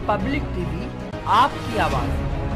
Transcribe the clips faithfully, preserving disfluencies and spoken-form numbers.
Public TV, आपकी आवाज।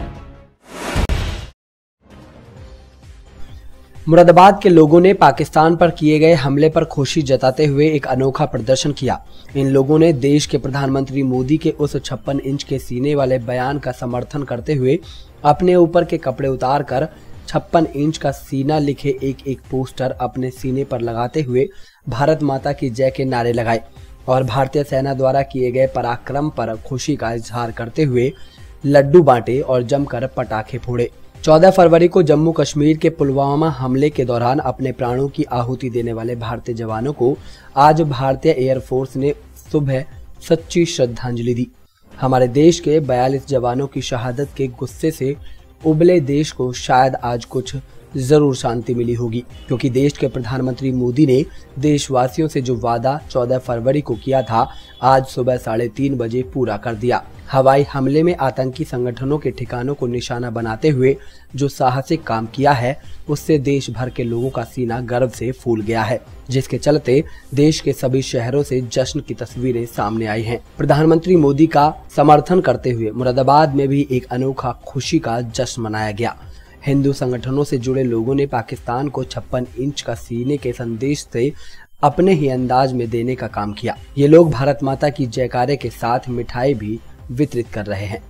मुरादाबाद के लोगों ने पाकिस्तान पर किए गए हमले पर खुशी जताते हुए एक अनोखा प्रदर्शन किया। इन लोगों ने देश के प्रधानमंत्री मोदी के उस छप्पन इंच के सीने वाले बयान का समर्थन करते हुए अपने ऊपर के कपड़े उतार कर छप्पन इंच का सीना लिखे एक एक पोस्टर अपने सीने पर लगाते हुए भारत माता की जय के नारे लगाए और भारतीय सेना द्वारा किए गए पराक्रम पर खुशी का इजहार करते हुए लड्डू बांटे और जमकर पटाखे फोड़े। चौदह फरवरी को जम्मू कश्मीर के पुलवामा हमले के दौरान अपने प्राणों की आहुति देने वाले भारतीय जवानों को आज भारतीय एयरफोर्स ने सुबह सच्ची श्रद्धांजलि दी। हमारे देश के बयालीस जवानों की शहादत के गुस्से से उबले देश को शायद आज कुछ जरूर शांति मिली होगी, क्योंकि देश के प्रधानमंत्री मोदी ने देशवासियों से जो वादा चौदह फरवरी को किया था, आज सुबह साढ़े तीन बजे पूरा कर दिया। हवाई हमले में आतंकी संगठनों के ठिकानों को निशाना बनाते हुए जो साहसिक काम किया है, उससे देश भर के लोगों का सीना गर्व से फूल गया है, जिसके चलते देश के सभी शहरों से जश्न की तस्वीरें सामने आई हैं। प्रधानमंत्री मोदी का समर्थन करते हुए मुरादाबाद में भी एक अनोखा खुशी का जश्न मनाया गया। हिंदू संगठनों से जुड़े लोगों ने पाकिस्तान को छप्पन इंच का सीने के संदेश से अपने ही अंदाज में देने का काम किया। ये लोग भारत माता की जयकारे के साथ मिठाई भी वितरित कर रहे हैं।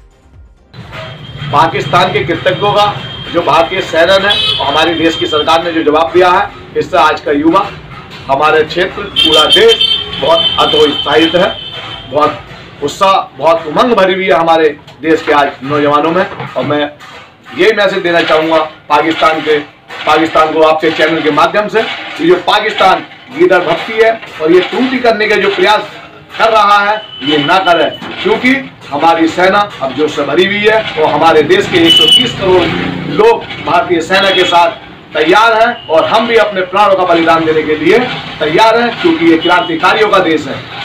पाकिस्तान के कृतज्ञों का जो भारतीय सेना ने और हमारे देश की सरकार ने जो जवाब दिया है, इससे आज का युवा, हमारे क्षेत्र, पूरा देश बहुत अतोत्साहित है। बहुत उत्साह, बहुत उमंग भरी हुई है हमारे देश के आज नौजवानों में। और मैं ये मैसेज देना चाहूँगा पाकिस्तान के पाकिस्तान को आपके चैनल के माध्यम से, कि जो पाकिस्तान गीदड़ भक्ति है और ये टूटी करने के जो प्रयास कर रहा है, ये ना करे, क्योंकि हमारी सेना अब जोश से भरी हुई है और हमारे देश के एक सौ तीस करोड़ लोग भारतीय सेना के साथ तैयार हैं और हम भी अपने प्राणों का बलिदान देने के लिए तैयार हैं, क्योंकि ये क्रांतिकारियों का देश है।